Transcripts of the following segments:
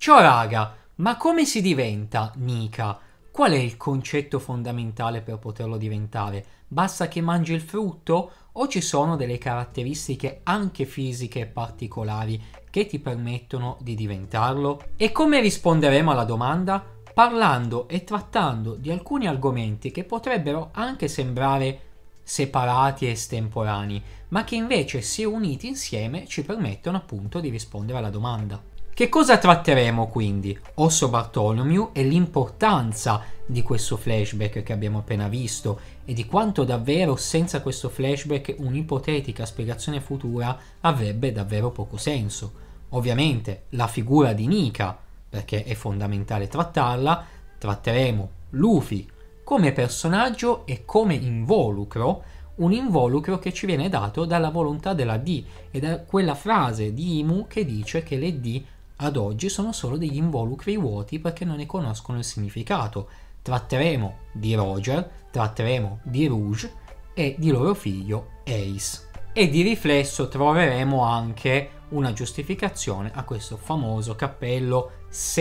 Ciao raga, ma come si diventa Nika? Qual è il concetto fondamentale per poterlo diventare? Basta che mangi il frutto o ci sono delle caratteristiche anche fisiche particolari che ti permettono di diventarlo? E come risponderemo alla domanda? Parlando e trattando di alcuni argomenti che potrebbero anche sembrare separati e estemporanei, ma che invece, se uniti insieme, ci permettono appunto di rispondere alla domanda. Che cosa tratteremo quindi? Osso Bartholomew e l'importanza di questo flashback che abbiamo appena visto e di quanto davvero senza questo flashback un'ipotetica spiegazione futura avrebbe davvero poco senso. Ovviamente la figura di Nika, perché è fondamentale trattarla, tratteremo Luffy come personaggio e come involucro, un involucro che ci viene dato dalla volontà della D e da quella frase di Imu che dice che le D ad oggi sono solo degli involucri vuoti perché non ne conoscono il significato. Tratteremo di Roger, tratteremo di Rouge e di loro figlio Ace. E di riflesso troveremo anche una giustificazione a questo famoso cappello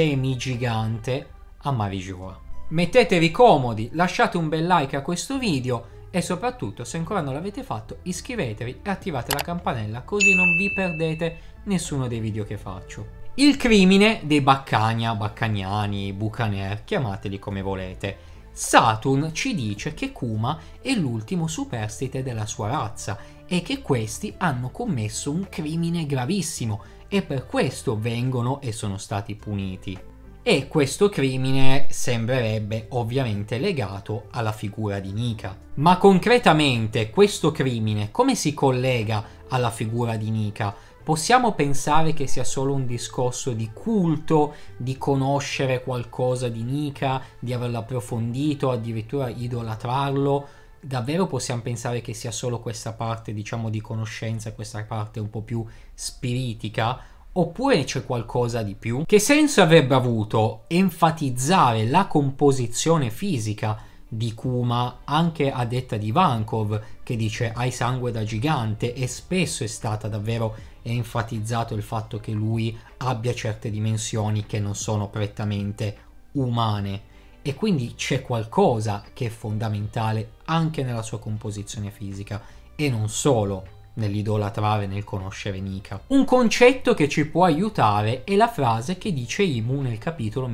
semi-gigante a Marijoa. Mettetevi comodi, lasciate un bel like a questo video e soprattutto, se ancora non l'avete fatto, iscrivetevi e attivate la campanella così non vi perdete nessuno dei video che faccio. Il crimine dei Baccania, Baccaniani, Buccaneer, chiamateli come volete. Saturn ci dice che Kuma è l'ultimo superstite della sua razza e che questi hanno commesso un crimine gravissimo e per questo vengono e sono stati puniti. E questo crimine sembrerebbe ovviamente legato alla figura di Nika. Ma concretamente questo crimine come si collega alla figura di Nika? Possiamo pensare che sia solo un discorso di culto, di conoscere qualcosa di Nika, di averlo approfondito, addirittura idolatrarlo? Davvero possiamo pensare che sia solo questa parte, diciamo, di conoscenza, questa parte un po' più spiritica? Oppure c'è qualcosa di più? Che senso avrebbe avuto enfatizzare la composizione fisica di Kuma anche a detta di Ivankov, che dice hai sangue da gigante, e spesso è stata davvero enfatizzato il fatto che lui abbia certe dimensioni che non sono prettamente umane, e quindi c'è qualcosa che è fondamentale anche nella sua composizione fisica e non solo nell'idolatrare, nel conoscere Nika. Un concetto che ci può aiutare è la frase che dice Imu nel capitolo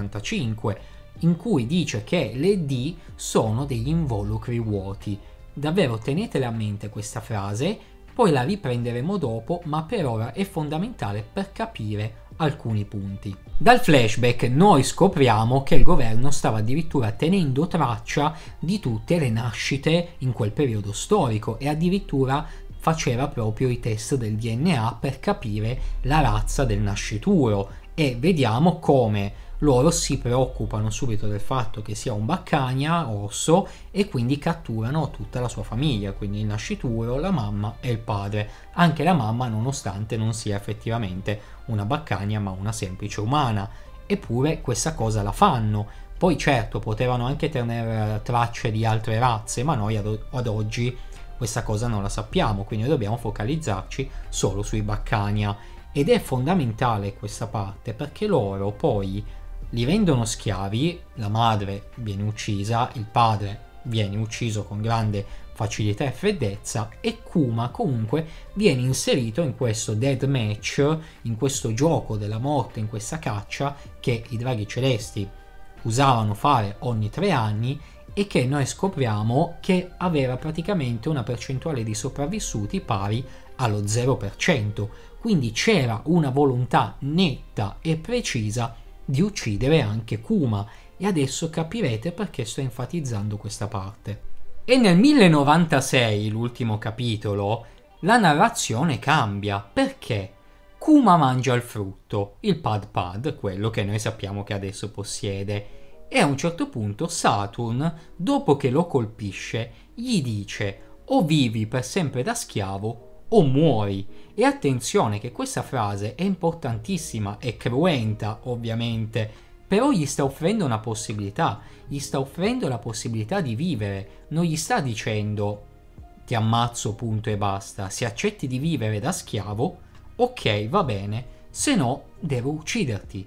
1085, in cui dice che le D sono degli involucri vuoti. Davvero tenetela a mente questa frase, poi la riprenderemo dopo, ma per ora è fondamentale per capire alcuni punti. Dal flashback noi scopriamo che il governo stava addirittura tenendo traccia di tutte le nascite in quel periodo storico e addirittura faceva proprio i test del DNA per capire la razza del nascituro, e vediamo come loro si preoccupano subito del fatto che sia un Baccania orso e quindi catturano tutta la sua famiglia, quindi il nascituro, la mamma e il padre. Anche la mamma, nonostante non sia effettivamente una Baccania ma una semplice umana, eppure questa cosa la fanno. Poi certo potevano anche tenere tracce di altre razze, ma noi ad oggi questa cosa non la sappiamo, quindi dobbiamo focalizzarci solo sui Baccania. Ed è fondamentale questa parte perché loro poi li rendono schiavi, la madre viene uccisa, il padre viene ucciso con grande facilità e freddezza, e Kuma comunque viene inserito in questo dead match, in questo gioco della morte, in questa caccia che i draghi celesti usavano fare ogni 3 anni e che noi scopriamo che aveva praticamente una percentuale di sopravvissuti pari allo 0%, quindi c'era una volontà netta e precisa di uccidere anche Kuma, e adesso capirete perché sto enfatizzando questa parte. E nel 1096, l'ultimo capitolo, la narrazione cambia, perché Kuma mangia il frutto, il Pad Pad, quello che noi sappiamo che adesso possiede, e a un certo punto Saturn, dopo che lo colpisce, gli dice o vivi per sempre da schiavo o muori. E attenzione che questa frase è importantissima e cruenta ovviamente, però gli sta offrendo una possibilità, gli sta offrendo la possibilità di vivere, non gli sta dicendo ti ammazzo punto e basta, se accetti di vivere da schiavo ok va bene, se no devo ucciderti.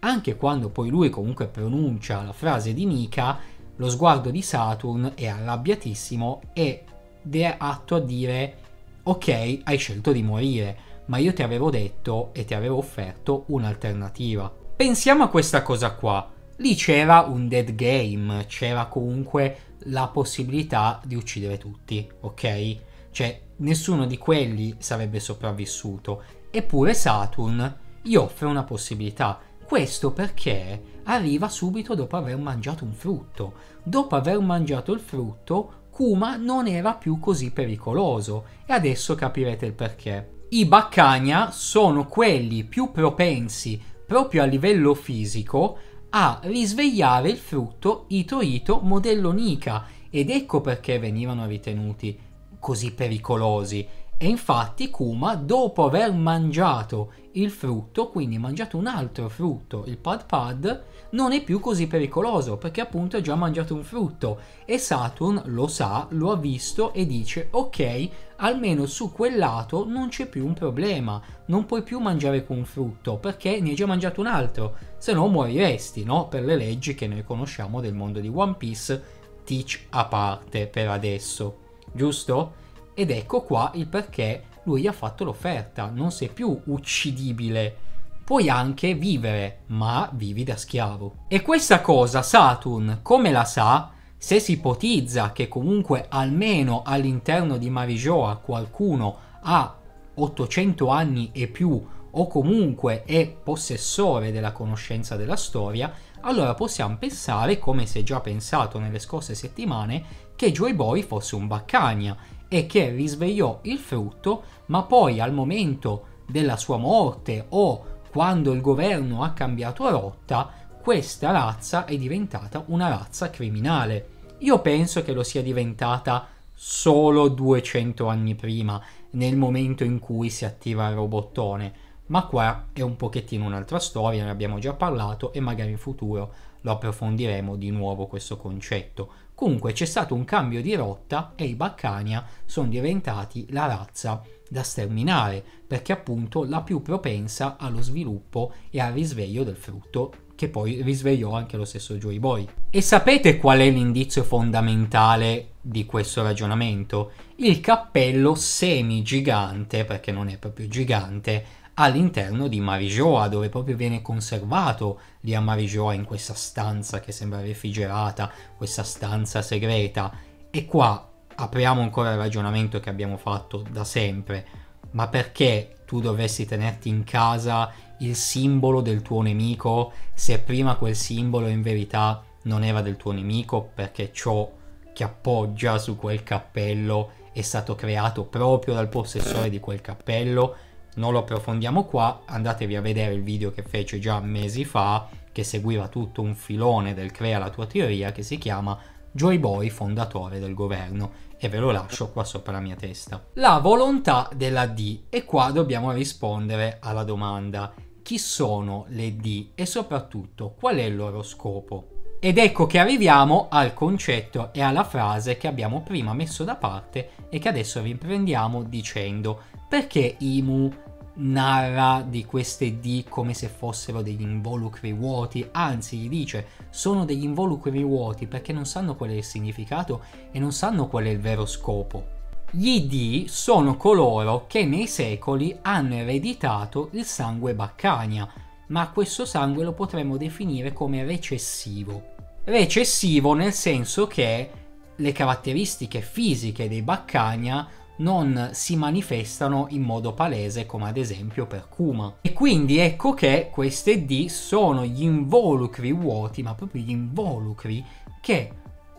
anche quando poi lui comunque pronuncia la frase di Nika, lo sguardo di Saturn è arrabbiatissimo ed è atto a dire: ok, hai scelto di morire, ma io ti avevo detto e ti avevo offerto un'alternativa. Pensiamo a questa cosa qua. Lì c'era un dead game, c'era comunque la possibilità di uccidere tutti, ok? Cioè, nessuno di quelli sarebbe sopravvissuto. Eppure Saturn gli offre una possibilità. Questo perché arriva subito dopo aver mangiato un frutto. Dopo aver mangiato il frutto, Kuma non era più così pericoloso. E adesso capirete il perché. I Baccania sono quelli più propensi, proprio a livello fisico, a risvegliare il frutto Ito Ito modello Nika, ed ecco perché venivano ritenuti così pericolosi. E infatti Kuma, dopo aver mangiato il frutto, quindi mangiato un altro frutto, il Pad Pad, non è più così pericoloso perché appunto ha già mangiato un frutto, e Saturn lo sa, lo ha visto e dice: ok, almeno su quel lato non c'è più un problema, non puoi più mangiare quel frutto perché ne hai già mangiato un altro, se no moriresti, no? Per le leggi che noi conosciamo del mondo di One Piece, Teach a parte per adesso, giusto? Ed ecco qua il perché lui gli ha fatto l'offerta: non sei più uccidibile, puoi anche vivere, ma vivi da schiavo. E questa cosa Saturn come la sa? Se si ipotizza che comunque almeno all'interno di Marijoa qualcuno ha 800 anni e più, o comunque è possessore della conoscenza della storia, allora possiamo pensare, come si è già pensato nelle scorse settimane, che Joy Boy fosse un Baccania e che risvegliò il frutto, ma poi al momento della sua morte o quando il governo ha cambiato rotta, questa razza è diventata una razza criminale. Io penso che lo sia diventata solo 200 anni prima, nel momento in cui si attiva il robottone, ma qua è un pochettino un'altra storia, ne abbiamo già parlato e magari in futuro lo approfondiremo di nuovo questo concetto. Comunque c'è stato un cambio di rotta e i Baccania sono diventati la razza da sterminare, perché appunto la più propensa allo sviluppo e al risveglio del frutto, che poi risvegliò anche lo stesso Joy Boy. E sapete qual è l'indizio fondamentale di questo ragionamento? Il cappello semi-gigante, perché non è proprio gigante, all'interno di Marijoa, dove proprio viene conservato lì a Marijoa, in questa stanza che sembra refrigerata, questa stanza segreta. E qua apriamo ancora il ragionamento che abbiamo fatto da sempre: ma perché tu dovresti tenerti in casa il simbolo del tuo nemico se prima quel simbolo in verità non era del tuo nemico, perché ciò che appoggia su quel cappello è stato creato proprio dal possessore di quel cappello? Non lo approfondiamo qua, andatevi a vedere il video che fece già mesi fa, che seguiva tutto un filone del Crea la tua teoria, che si chiama Joy Boy fondatore del governo, e ve lo lascio qua sopra la mia testa. La volontà della D, e qua dobbiamo rispondere alla domanda: chi sono le D e soprattutto qual è il loro scopo? Ed ecco che arriviamo al concetto e alla frase che abbiamo prima messo da parte e che adesso riprendiamo dicendo: perché Imu narra di queste D come se fossero degli involucri vuoti? Anzi, gli dice: sono degli involucri vuoti perché non sanno qual è il significato e non sanno qual è il vero scopo. Gli D sono coloro che nei secoli hanno ereditato il sangue Baccania, ma questo sangue lo potremmo definire come recessivo. Recessivo nel senso che le caratteristiche fisiche dei Baccania non si manifestano in modo palese come ad esempio per Kuma. E quindi ecco che queste D sono gli involucri vuoti, ma proprio gli involucri che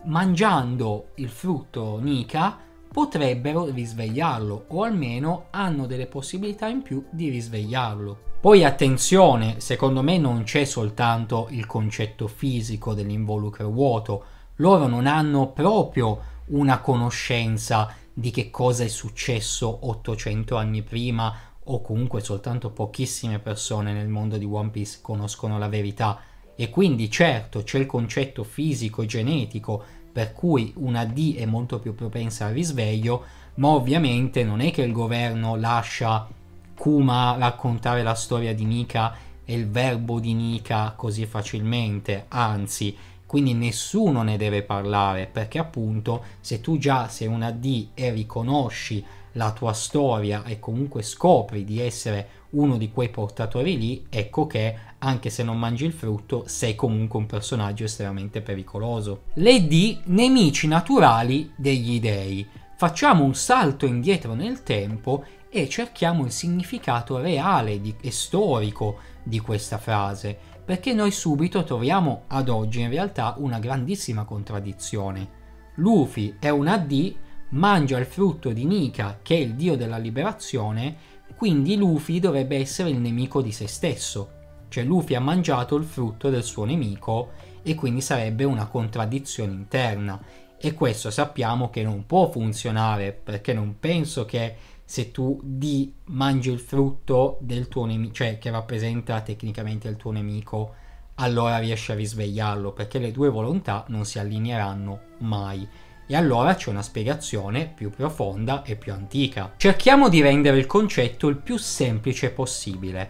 mangiando il frutto Nika potrebbero risvegliarlo, o almeno hanno delle possibilità in più di risvegliarlo. Poi attenzione, secondo me non c'è soltanto il concetto fisico dell'involucro vuoto, loro non hanno proprio una conoscenza di che cosa è successo 800 anni prima, o comunque soltanto pochissime persone nel mondo di One Piece conoscono la verità, e quindi certo c'è il concetto fisico e genetico per cui una D è molto più propensa al risveglio, ma ovviamente non è che il governo lascia Kuma raccontare la storia di Nika è il verbo di Nika così facilmente, anzi, quindi nessuno ne deve parlare, perché appunto se tu già sei una D e riconosci la tua storia e comunque scopri di essere uno di quei portatori lì, ecco che anche se non mangi il frutto sei comunque un personaggio estremamente pericoloso. Le D, nemici naturali degli dei. Facciamo un salto indietro nel tempo e cerchiamo il significato reale e storico di questa frase, perché noi subito troviamo ad oggi in realtà una grandissima contraddizione. Luffy è una D, mangia il frutto di Nika, che è il dio della liberazione, quindi Luffy dovrebbe essere il nemico di se stesso. Cioè Luffy ha mangiato il frutto del suo nemico e quindi sarebbe una contraddizione interna. E questo sappiamo che non può funzionare, perché non penso che se tu mangi il frutto del tuo nemico, cioè che rappresenta tecnicamente il tuo nemico, allora riesci a risvegliarlo, perché le due volontà non si allineeranno mai. E allora c'è una spiegazione più profonda e più antica. Cerchiamo di rendere il concetto il più semplice possibile.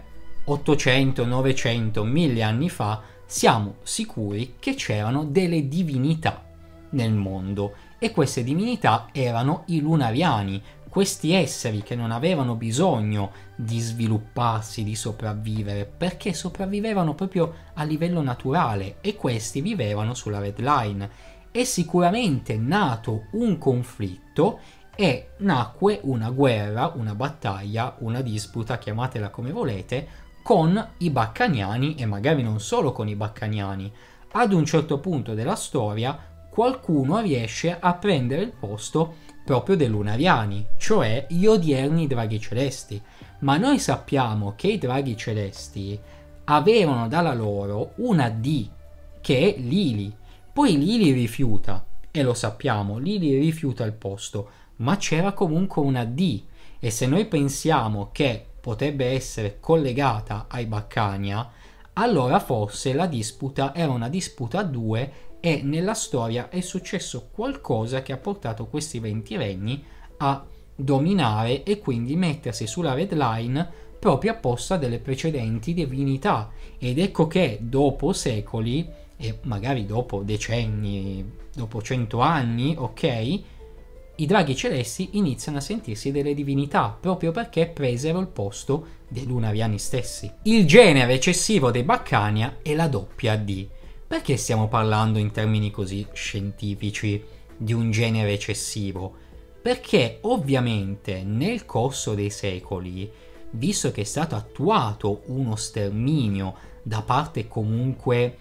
800, 900, 1000 anni fa siamo sicuri che c'erano delle divinità nel mondo e queste divinità erano i lunariani, questi esseri che non avevano bisogno di svilupparsi, di sopravvivere, perché sopravvivevano proprio a livello naturale e questi vivevano sulla Red Line. È sicuramente nato un conflitto e nacque una guerra, una battaglia, una disputa, chiamatela come volete, con i Baccaniani e magari non solo con i Baccaniani. Ad un certo punto della storia qualcuno riesce a prendere il posto proprio dei Lunariani, cioè gli odierni draghi celesti. Ma noi sappiamo che i draghi celesti avevano dalla loro una D, che è Lili. Poi Lili rifiuta, e lo sappiamo, Lili rifiuta il posto, ma c'era comunque una D, e se noi pensiamo che potrebbe essere collegata ai Baccania, allora forse la disputa era una disputa a due e nella storia è successo qualcosa che ha portato questi 20 regni a dominare e quindi mettersi sulla Red Line proprio a posta delle precedenti divinità. Ed ecco che dopo secoli e magari dopo decenni, dopo 100 anni, ok, i draghi celesti iniziano a sentirsi delle divinità proprio perché presero il posto dei lunariani stessi. Il genere eccessivo dei Baccania è la doppia D. Perché stiamo parlando in termini così scientifici di un genere eccessivo? Perché ovviamente nel corso dei secoli, visto che è stato attuato uno sterminio da parte comunque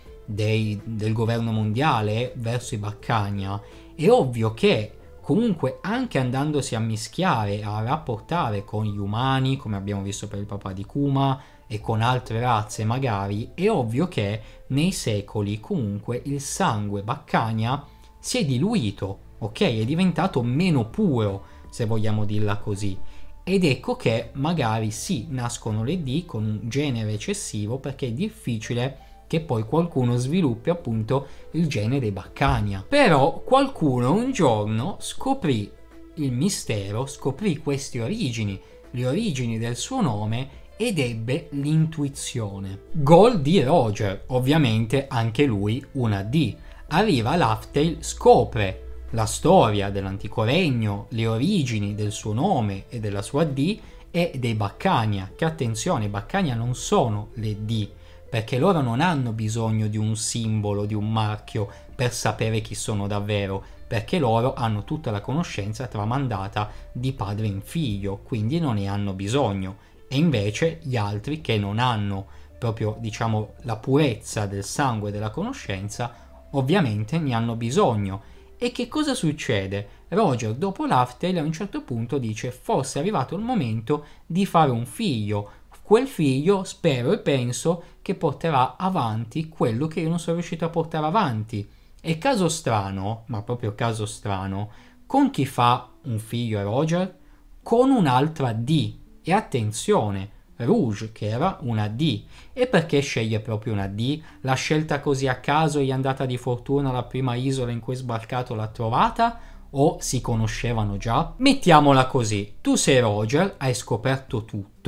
del governo mondiale verso i Baccania, è ovvio che comunque anche andandosi a mischiare, a rapportare con gli umani, come abbiamo visto per il papà di Kuma, e con altre razze magari, è ovvio che nei secoli comunque il sangue Baccania si è diluito, ok? È diventato meno puro, se vogliamo dirla così. Ed ecco che magari sì, nascono le D con un genere eccessivo perché è difficile che poi qualcuno sviluppi appunto il gene dei Baccania. Però qualcuno un giorno scoprì il mistero, scoprì queste origini, le origini del suo nome ed ebbe l'intuizione. Gol di Roger, ovviamente anche lui una D. Arriva Laugh Tale, scopre la storia dell'antico regno, le origini del suo nome e della sua D e dei Baccania, che attenzione, i Baccania non sono le D, perché loro non hanno bisogno di un simbolo, di un marchio per sapere chi sono davvero, perché loro hanno tutta la conoscenza tramandata di padre in figlio, quindi non ne hanno bisogno. E invece gli altri che non hanno proprio, diciamo, la purezza del sangue e della conoscenza, ovviamente ne hanno bisogno. E che cosa succede? Roger dopo Laugh Tale a un certo punto dice forse è arrivato il momento di fare un figlio. Quel figlio spero e penso che porterà avanti quello che io non sono riuscito a portare avanti. E caso strano, ma proprio caso strano, con chi fa un figlio è Roger? Con un'altra D. E attenzione, Rouge che era una D. E perché sceglie proprio una D? L'ha scelta così a caso, gli è andata di fortuna, la prima isola in cui è sbarcato l'ha trovata? O si conoscevano già? Mettiamola così, tu sei Roger, hai scoperto tutto,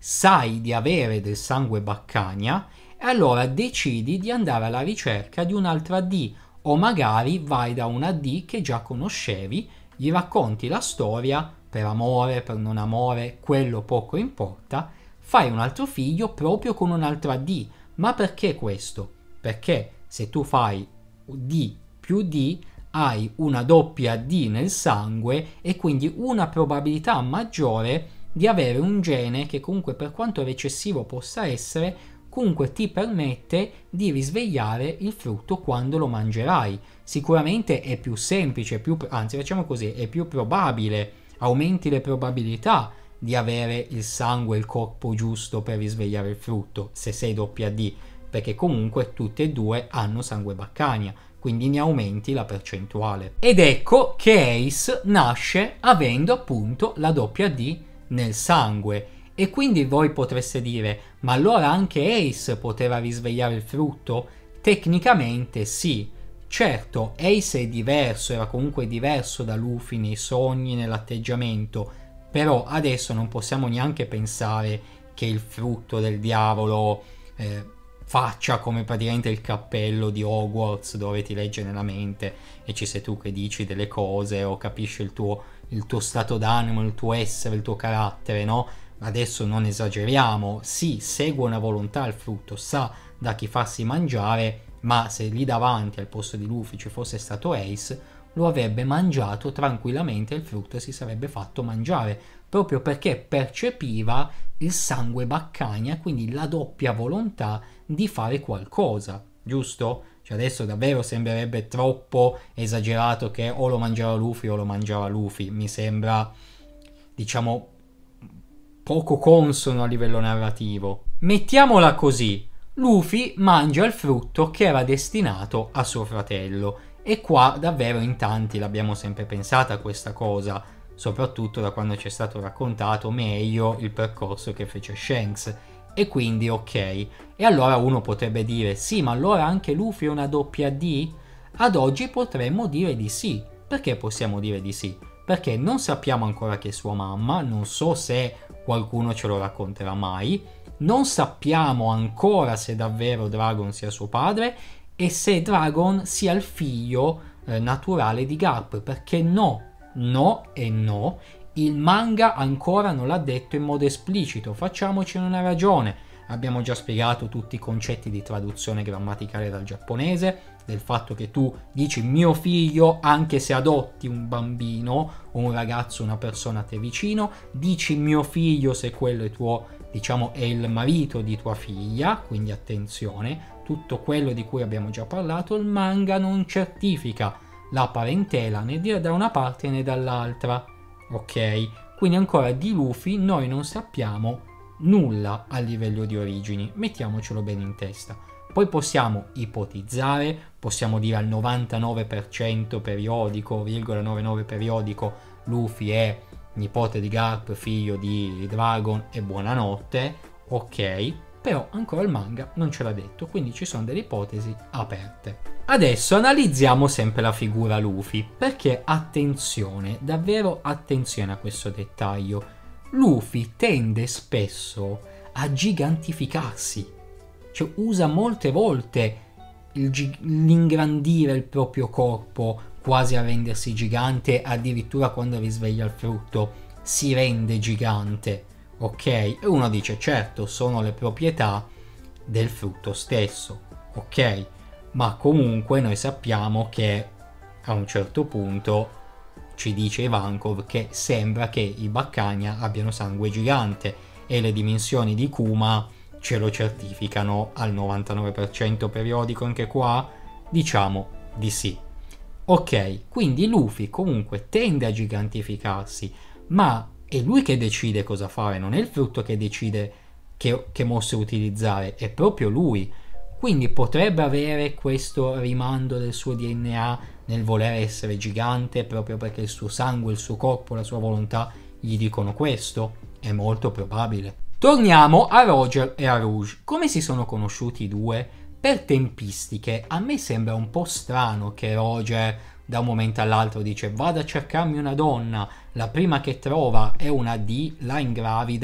sai di avere del sangue Baccania e allora decidi di andare alla ricerca di un'altra D, o magari vai da una D che già conoscevi, gli racconti la storia, per amore, per non amore, quello poco importa, fai un altro figlio proprio con un'altra D. Ma perché questo? Perché se tu fai D più D hai una doppia D nel sangue e quindi una probabilità maggiore di avere un gene che comunque, per quanto recessivo possa essere, comunque ti permette di risvegliare il frutto quando lo mangerai. Sicuramente è più semplice, anzi facciamo così, è più probabile, aumenti le probabilità di avere il sangue, il corpo giusto per risvegliare il frutto se sei doppia D, perché comunque tutte e due hanno sangue Baccania, quindi ne aumenti la percentuale. Ed ecco che Ace nasce avendo appunto la doppia D nel sangue. E quindi voi potreste dire, ma allora anche Ace poteva risvegliare il frutto? Tecnicamente sì. Certo, Ace è diverso, era comunque diverso da Luffy nei sogni, nell'atteggiamento, però adesso non possiamo neanche pensare che il frutto del diavolo faccia come praticamente il cappello di Hogwarts dove ti legge nella mente e ci sei tu che dici delle cose o capisci il tuo stato d'animo, il tuo essere, il tuo carattere, no? Adesso non esageriamo, sì, segue una volontà il frutto, sa da chi farsi mangiare, ma se lì davanti al posto di Luffy ci fosse stato Ace, lo avrebbe mangiato tranquillamente e il frutto si sarebbe fatto mangiare, proprio perché percepiva il sangue Baccania, quindi la doppia volontà di fare qualcosa, giusto? Cioè adesso davvero sembrerebbe troppo esagerato che o lo mangiava Luffy o lo mangiava Luffy, mi sembra, diciamo, poco consono a livello narrativo. Mettiamola così, Luffy mangia il frutto che era destinato a suo fratello e qua davvero in tanti l'abbiamo sempre pensata questa cosa, soprattutto da quando ci è stato raccontato meglio il percorso che fece Shanks. E quindi ok, e allora uno potrebbe dire sì, ma allora anche Luffy è una doppia D? Ad oggi potremmo dire di sì. Perché possiamo dire di sì? Perché non sappiamo ancora che è sua mamma, non so se qualcuno ce lo racconterà mai, non sappiamo ancora se davvero Dragon sia suo padre e se Dragon sia il figlio naturale di Garp, perché no e no, il manga ancora non l'ha detto in modo esplicito, facciamocene una ragione. Abbiamo già spiegato tutti i concetti di traduzione grammaticale dal giapponese, del fatto che tu dici mio figlio anche se adotti un bambino o un ragazzo, una persona a te vicino, dici mio figlio se quello è tuo, diciamo, è il marito di tua figlia, quindi attenzione, tutto quello di cui abbiamo già parlato il manga non certifica la parentela né da una parte né dall'altra, ok? Quindi ancora di Luffy noi non sappiamo nulla a livello di origini, mettiamocelo bene in testa. Poi possiamo ipotizzare, possiamo dire al 99% periodico, 0,99 periodico, Luffy è nipote di Garp, figlio di Dragon e buonanotte, ok, però ancora il manga non ce l'ha detto, quindi ci sono delle ipotesi aperte. Adesso analizziamo sempre la figura Luffy, perché attenzione, davvero attenzione a questo dettaglio. Luffy tende spesso a gigantificarsi, cioè usa molte volte l'ingrandire il proprio corpo, quasi a rendersi gigante, addirittura quando risveglia il frutto si rende gigante, ok? E uno dice certo, sono le proprietà del frutto stesso, ok? Ma comunque noi sappiamo che a un certo punto ci dice Ivankov che sembra che i Baccania abbiano sangue gigante e le dimensioni di Kuma ce lo certificano al 99% periodico anche qua, diciamo di sì. Ok, quindi Luffy comunque tende a gigantificarsi, ma è lui che decide cosa fare, non è il frutto che decide che mosse utilizzare, è proprio lui. Quindi potrebbe avere questo rimando del suo DNA nel voler essere gigante proprio perché il suo sangue, il suo corpo, la sua volontà gli dicono questo? È molto probabile. Torniamo a Roger e a Rouge. Come si sono conosciuti i due? Per tempistiche, a me sembra un po' strano che Roger da un momento all'altro dice vado a cercarmi una donna, la prima che trova è una D, la ingravida,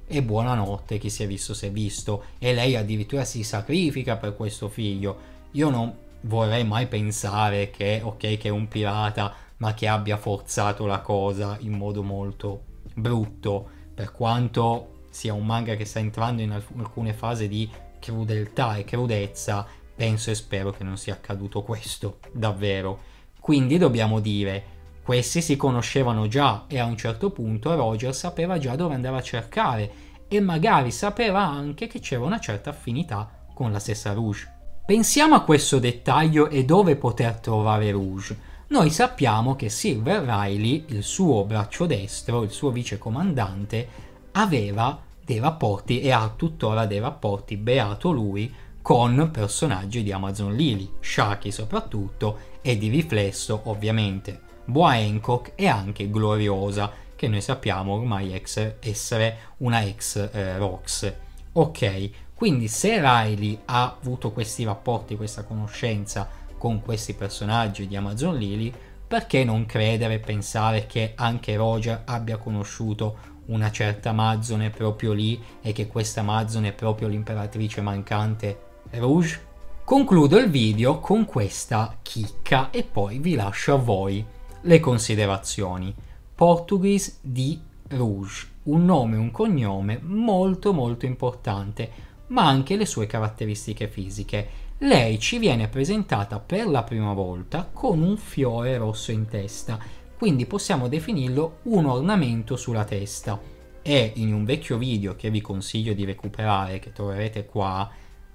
e buonanotte, chi si è visto si è visto, e lei addirittura si sacrifica per questo figlio. Io non vorrei mai pensare che, ok, che è un pirata, ma che abbia forzato la cosa in modo molto brutto, per quanto sia un manga che sta entrando in alcune fasi di crudeltà e crudezza. Penso e spero che non sia accaduto questo, davvero. Quindi dobbiamo dire, questi si conoscevano già e a un certo punto Roger sapeva già dove andare a cercare e magari sapeva anche che c'era una certa affinità con la stessa Rouge. Pensiamo a questo dettaglio e dove poter trovare Rouge. Noi sappiamo che Silver Riley, il suo braccio destro, il suo vicecomandante, aveva dei rapporti e ha tuttora dei rapporti, beato lui, con personaggi di Amazon Lily, Sharky soprattutto, e di riflesso ovviamente Boa Hancock e anche Gloriosa, che noi sappiamo ormai essere una ex Rox. Ok, quindi se Riley ha avuto questi rapporti, questa conoscenza con questi personaggi di Amazon Lily, perché non credere e pensare che anche Roger abbia conosciuto una certa Amazone proprio lì e che questa Amazone è proprio l'imperatrice mancante Rouge? Concludo il video con questa chicca e poi vi lascio a voi le considerazioni. Portuguese di Rouge, un nome e un cognome molto molto importante, ma anche le sue caratteristiche fisiche. Lei ci viene presentata per la prima volta con un fiore rosso in testa, quindi possiamo definirlo un ornamento sulla testa. E in un vecchio video che vi consiglio di recuperare, che troverete qua,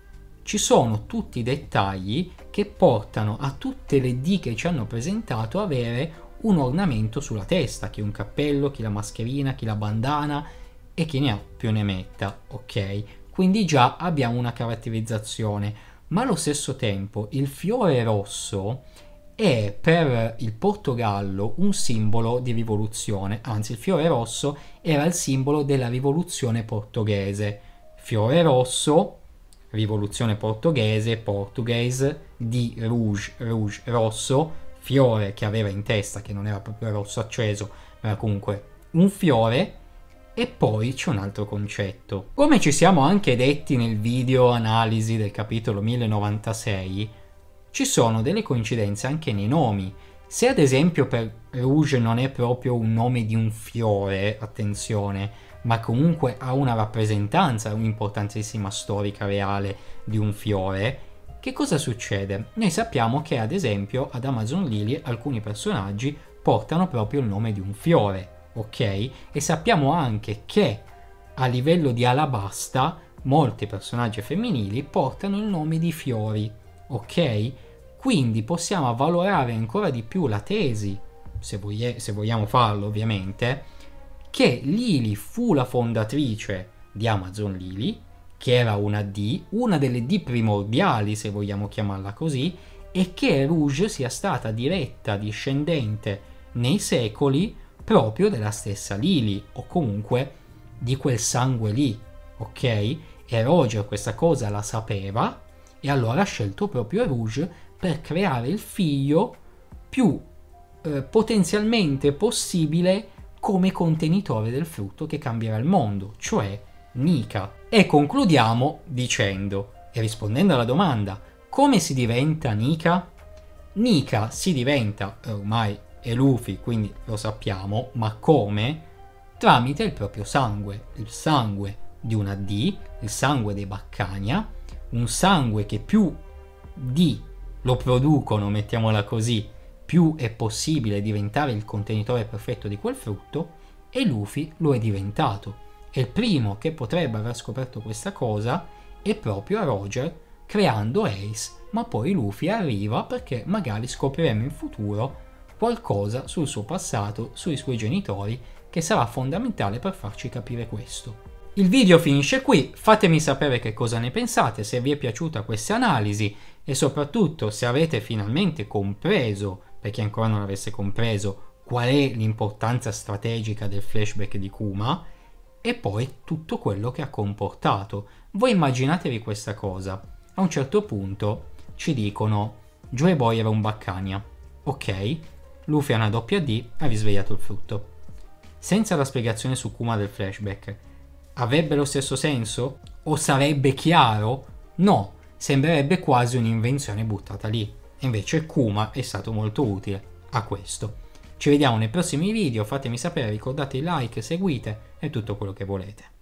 ci sono tutti i dettagli che portano a tutte le D che ci hanno presentato a avere un ornamento sulla testa, chi un cappello, chi la mascherina, chi la bandana e chi ne ha più ne metta, ok? Quindi già abbiamo una caratterizzazione, ma allo stesso tempo il fiore rosso è per il Portogallo un simbolo di rivoluzione, anzi il fiore rosso era il simbolo della rivoluzione portoghese. Fiore rosso, rivoluzione portoghese, Portuguese, di Rouge, Rouge rosso, fiore che aveva in testa, che non era proprio rosso acceso, ma era comunque un fiore. E poi c'è un altro concetto. Come ci siamo anche detti nel video analisi del capitolo 1096, ci sono delle coincidenze anche nei nomi. Se ad esempio per Rouge non è proprio un nome di un fiore, attenzione, ma comunque ha una rappresentanza, un'importantissima storica reale di un fiore, che cosa succede? Noi sappiamo che ad esempio ad Amazon Lily alcuni personaggi portano proprio il nome di un fiore, ok? E sappiamo anche che a livello di Alabasta molti personaggi femminili portano il nome di fiori, ok? Quindi possiamo avvalorare ancora di più la tesi, se vogliamo farlo ovviamente, che Lily fu la fondatrice di Amazon Lily, che era una D, una delle D primordiali se vogliamo chiamarla così, e che Rouge sia stata diretta discendente nei secoli proprio della stessa Lily, o comunque di quel sangue lì, ok? E Roger questa cosa la sapeva e allora ha scelto proprio Rouge per creare il figlio più potenzialmente possibile come contenitore del frutto che cambierà il mondo, cioè Nika. E concludiamo dicendo, e rispondendo alla domanda, come si diventa Nika? Nika si diventa, ormai è Luffy, quindi lo sappiamo, ma come? Tramite il proprio sangue, il sangue di una D, il sangue dei Baccania, un sangue che più D lo producono, mettiamola così, più è possibile diventare il contenitore perfetto di quel frutto, e Luffy lo è diventato. E il primo che potrebbe aver scoperto questa cosa è proprio Roger, creando Ace, ma poi Luffy arriva perché magari scopriremo in futuro qualcosa sul suo passato, sui suoi genitori, che sarà fondamentale per farci capire questo. Il video finisce qui, fatemi sapere che cosa ne pensate, se vi è piaciuta questa analisi e soprattutto se avete finalmente compreso, per chi ancora non l'avesse compreso, qual è l'importanza strategica del flashback di Kuma e poi tutto quello che ha comportato. Voi immaginatevi questa cosa, a un certo punto ci dicono Joy Boy era un Baccania, ok, Luffy ha una doppia D, ha risvegliato il frutto. Senza la spiegazione su Kuma del flashback, Avrebbe lo stesso senso? O sarebbe chiaro? No, sembrerebbe quasi un'invenzione buttata lì. Invece Kuma è stato molto utile a questo. Ci vediamo nei prossimi video, fatemi sapere, ricordate il like, seguite e tutto quello che volete.